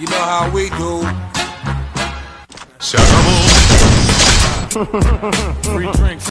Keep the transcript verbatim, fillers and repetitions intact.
You know how we do. Shut up. Free drinks.